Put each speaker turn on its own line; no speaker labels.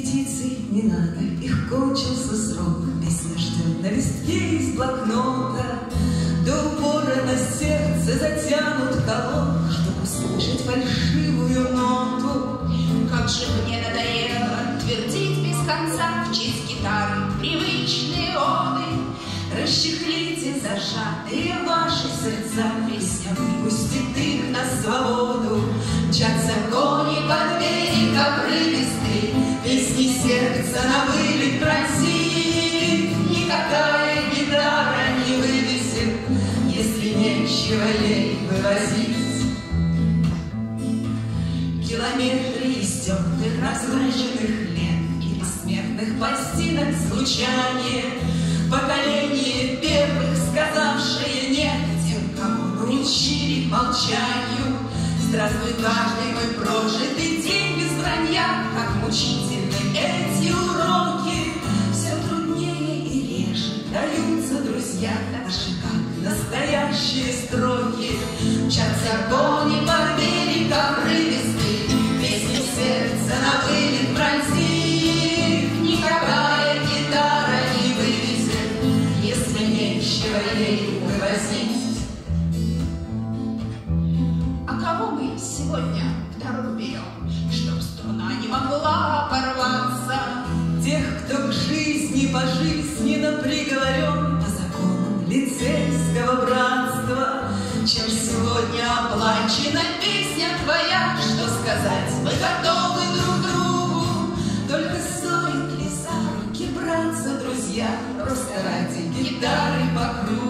Репетиций не надо, их кончился срок. Песня ждет на листке из блокнота. До упора на сердце затянут колонн, чтобы услышать фальшивую ноту.
Как же мне надоело твердить без конца в честь гитары привычные оды.
Расчехлите зажатые ваши сердца, песня выпустит их на свободу. Мчатся кони под берег обрывистый, песни сердца на вылет просит. Никакая гитара не вывесит, если нечего ей вывозить. Километры истертых, разрушенных лет и посмертных пластинок звучание. Поколение первых, сказавшие нет тем, кому научили молчанию. Здравствуй, каждый мой прожитый день без вранья, как мучительны эти уроки. Все труднее и реже даются друзья, так же, как настоящие строки. Мчатся кони по берег обрывистый, песни сердца на вылет пронзит. Никакая гитара не вывезет, если нечего ей вывозить.
А кого мы сегодня в дорогу берем, чтоб струна не могла порваться?
Тех, кто к жизни пожизненно приговорен по законам лицейского братства.
Чем сегодня оплачена песня твоя, что сказать, мы готовы друг другу.
Только стоит ли за руки браться, друзья, просто ради гитары по кругу?